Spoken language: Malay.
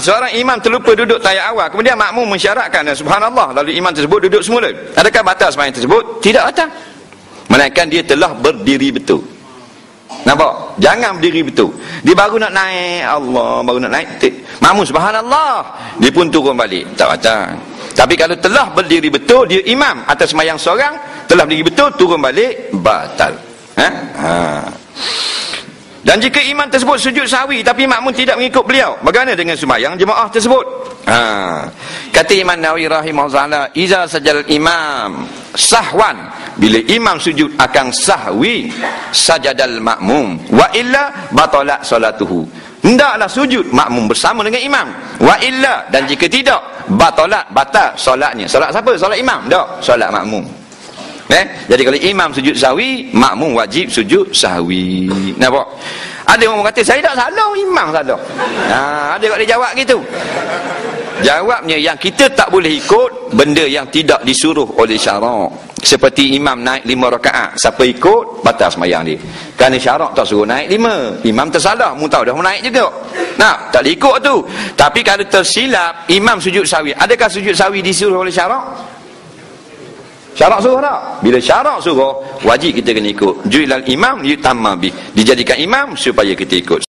Seorang imam terlupa duduk tayat awal, kemudian makmum mensyaratkan dan subhanallah, lalu imam tersebut duduk semula. Adakah batal sembahyang tersebut? Tidak batal. Melainkan dia telah berdiri betul. Nampak? Jangan berdiri betul. Dia baru nak naik, Allah, baru nak naik. Makmum subhanallah, dia pun turun balik. Tak batal. Tapi kalau telah berdiri betul, dia imam atas sembahyang seorang, telah berdiri betul, turun balik, batal. Dan jika imam tersebut sujud sahwi tapi makmum tidak mengikut beliau, bagaimana dengan sembahyang jemaah tersebut? Kata Imam Nawawi rahimahullah, iza sajal imam sahwan, bila imam sujud akan sahwi, sajadal makmum, wa illa batalat salatuhu. Hendaklah sujud makmum bersama dengan imam, wa illa, dan jika tidak, batalat, batal solatnya. Solat siapa? Solat imam? Tak, solat makmum. Jadi kalau imam sujud sahwi, makmum wajib sujud sahwi. Nampak? Ada orang kata saya tak salah, imam salah. Ada kat dia jawab gitu. Jawabnya, yang kita tak boleh ikut benda yang tidak disuruh oleh syarak. Seperti imam naik 5 rakaat, siapa ikut batal sembahyang dia. Kerana syarak tak suruh naik 5. Imam tersalah, mu tahu dah mau naik juga. Nah, tak boleh ikut tu. Tapi kalau tersilap imam sujud sahwi, adakah sujud sahwi disuruh oleh syarak? Syarak suruh tak? Bila syarak suruh, wajib kita kena ikut. Ju'ilal imam yutamma bih, dijadikan imam supaya kita ikut.